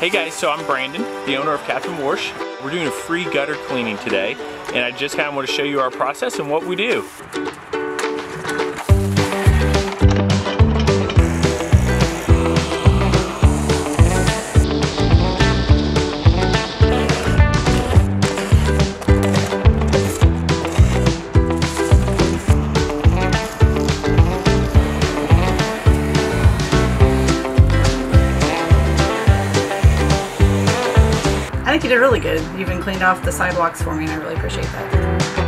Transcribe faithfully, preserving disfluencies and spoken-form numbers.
Hey guys, so I'm Brandon, the owner of Captain Warsh. We're doing a free gutter cleaning today, and I just kind of want to show you our process and what we do. I think you did really good. You even cleaned off the sidewalks for me, and I really appreciate that.